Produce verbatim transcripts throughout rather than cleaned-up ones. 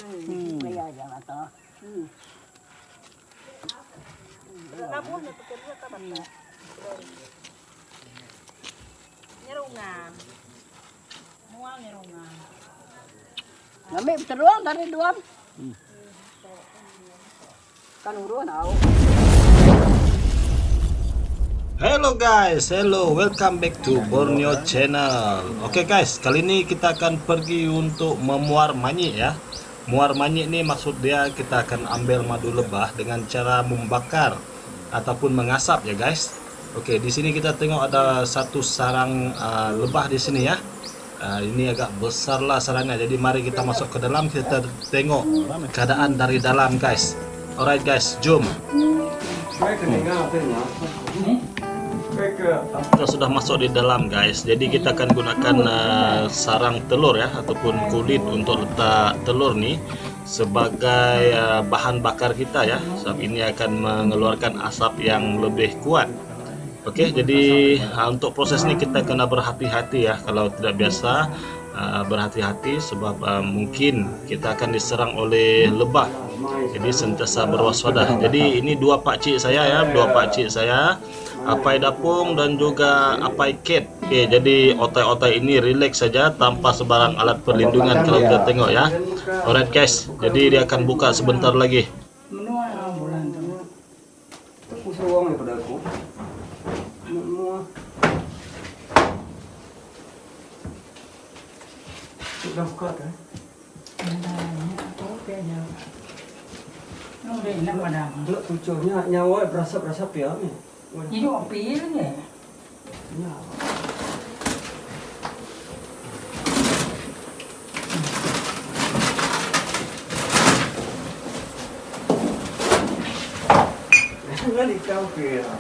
Hmm. Kaya jangan tahu. Hmm. Labuhnya tuh kerja apa tuh? Nyerungan. Mual nyerungan. Ngambil teruang dari duam. Hmm. Kan uruan au. Hello guys, hello, welcome back to Borneo Channel. Oke okay guys, kali ini kita akan pergi untuk memuar manyik ya. Muar manyik ini maksud dia kita akan ambil madu lebah dengan cara membakar ataupun mengasap ya guys. Oke, okay, di sini kita tengok ada satu sarang uh, lebah di sini ya. Uh, ini agak besar lah sarangnya. Jadi mari kita masuk ke dalam, kita tengok keadaan dari dalam guys. Alright guys, jom. Kita sudah masuk di dalam guys. Jadi kita akan gunakan uh, sarang telur ya, ataupun kulit untuk letak telur nih sebagai uh, bahan bakar kita ya. Sebab ini akan mengeluarkan asap yang lebih kuat. Oke, jadi uh, untuk proses ini kita kena berhati-hati ya. Kalau tidak biasa uh, berhati-hati sebab uh, mungkin kita akan diserang oleh lebah. Jadi sentiasa berwaspada. Jadi ini dua pakcik saya ya, dua pakcik saya. Apai Dapung dan juga Apai Cat. Oke, jadi otai-otai ini relax saja tanpa sebarang alat perlindungan kalau kita tengok ya. Alright guys, jadi dia akan buka sebentar lagi. Sudah buka kan? Belum tujuhnya nyawa berasa-berasa piam ya. Ini opil ya. Enggak dikau ya.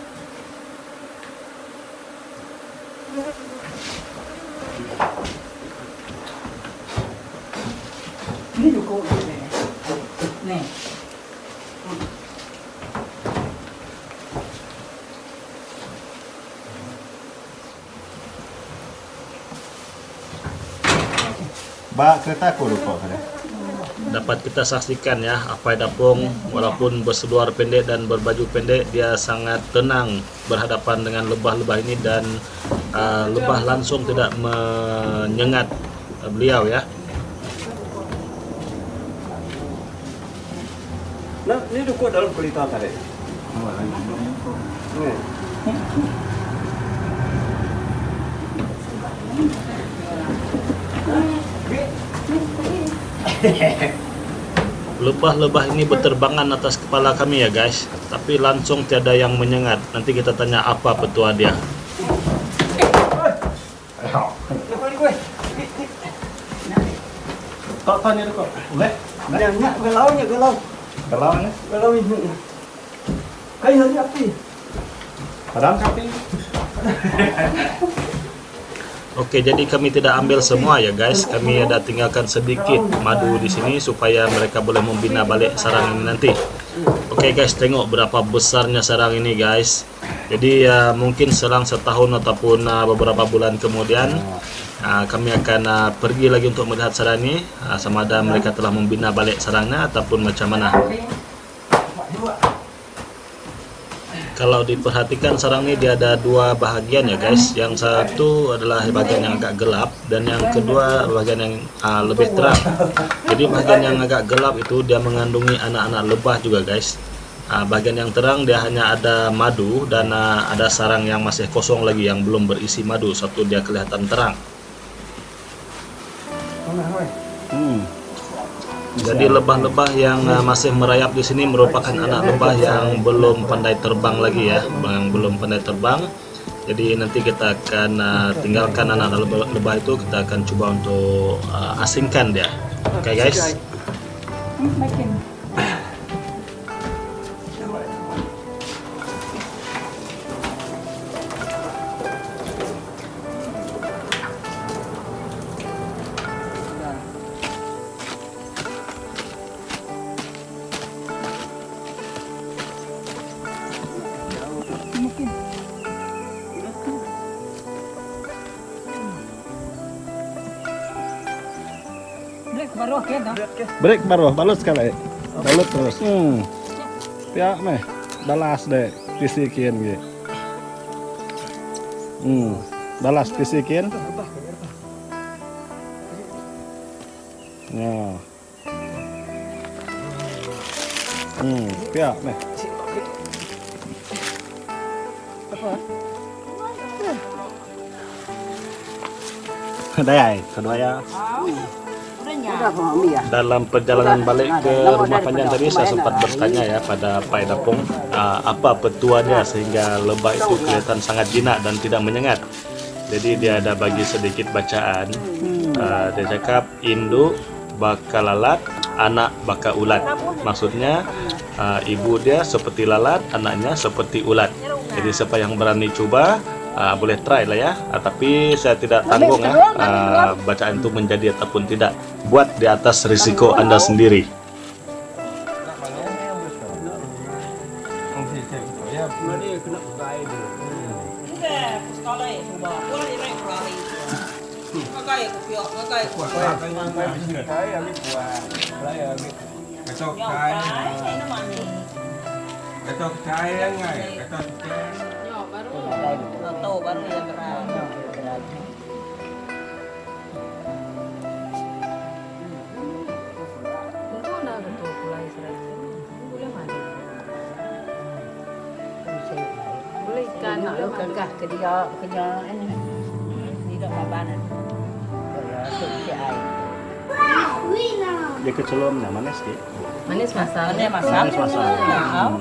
Ini duko nih. Nih. Bak kereta aku lupa kan. Dapat kita saksikan ya, Apai Dapung walaupun berseluar pendek dan berbaju pendek, dia sangat tenang berhadapan dengan lebah-lebah ini dan uh, lebah langsung tidak menyengat uh, beliau ya. Nah, ini duko dalam pelita tadi. Nih. Lebah-lebah ini berterbangan atas kepala kami ya guys, tapi langsung tiada yang menyengat. Nanti kita tanya apa petua dia. Kok tanya tu kok? Boleh? Banyak galaunya galau. Galau ni? Galau ini. Kayu hari api. Padam sapi. Oke, jadi kami tidak ambil semua ya guys. Kami ada tinggalkan sedikit madu di sini supaya mereka boleh membina balik sarang ini nanti. Oke guys, tengok berapa besarnya sarang ini guys. Jadi uh, mungkin selang setahun ataupun uh, beberapa bulan kemudian uh, kami akan uh, pergi lagi untuk melihat sarang ini, uh, sama ada mereka telah membina balik sarangnya ataupun macam mana. Kalau diperhatikan sarang ini dia ada dua bahagian ya guys. Yang satu adalah bagian yang agak gelap dan yang kedua bagian yang uh, lebih terang. Jadi bagian yang agak gelap itu dia mengandungi anak-anak lebah juga guys. Uh, bagian yang terang dia hanya ada madu dan uh, ada sarang yang masih kosong lagi yang belum berisi madu. Satu dia kelihatan terang. Hmm. Jadi lebah-lebah yang uh, masih merayap di sini merupakan anak lebah yang belum pandai terbang lagi ya, yang belum pandai terbang. Jadi nanti kita akan uh, tinggalkan anak lebah, lebah itu, kita akan coba untuk uh, asingkan dia. Oke okay, guys. Baru oke dah. Break baru, balut sekali. Balut terus. Hmm. Piak meh. Balas deh, pisikin gitu. Hmm. Balas pisikin. Ya. Hmm, piak meh. Dayai, kedua ya. Udah kami ya. Dalam perjalanan balik ke rumah panjang tadi saya sempat bertanya ya pada Pai Dapong uh, apa petuanya sehingga lebah itu kelihatan sangat jinak dan tidak menyengat. Jadi dia ada bagi sedikit bacaan. Uh, dia cakap induk bakal lalat, anak bakal ulat. Maksudnya uh, ibu dia seperti lalat, anaknya seperti ulat. Jadi siapa yang berani coba uh, boleh try lah ya. Uh, tapi saya tidak tanggung ya uh, bacaan itu menjadi ataupun tidak. Buat di atas risiko Anda sendiri. Ketok cai, ketok cai yang ngai, ketok cai. Tahu baru yang berani. Boleh ikan nak lo kekah ke dia kerja ini. Tidak mabanan. Ya, tu air. Dia kecelomnya manis sih. Manis masal. Ini masak. Manis masam. Hmm.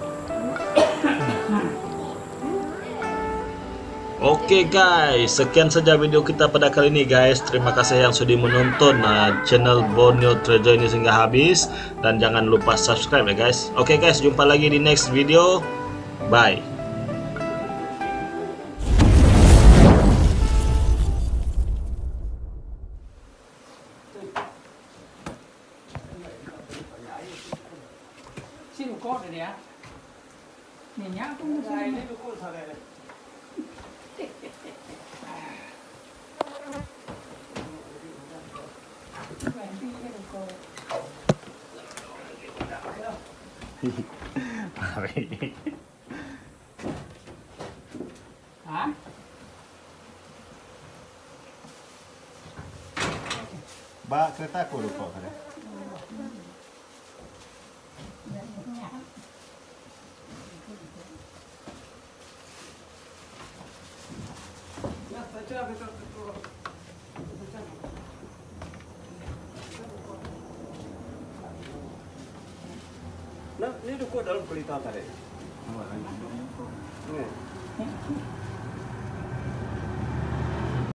Oke guys, sekian saja video kita pada kali ini guys. Terima kasih yang sudah menonton uh, channel Borneo Treasure ini hingga habis. Dan jangan lupa subscribe ya guys. Oke guys, jumpa lagi di next video. Bye. Sini kok dia. Nyenyak pun sini. Mari. Hah? Ba kereta aku lupa kan. Nah, ini dukuk dalam kulita tadi. Nih.